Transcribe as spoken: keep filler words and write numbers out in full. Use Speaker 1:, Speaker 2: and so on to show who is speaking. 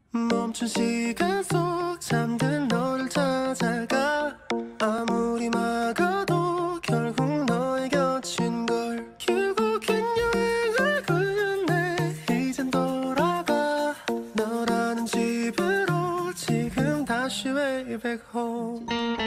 Speaker 1: 멈춘 시간 속 잠든 너를 찾아가 아무리 막아도 결국 너의 곁인걸 결국엔 여행을 끝내 이젠 돌아가 너라는 집으로 지금 다시 way back home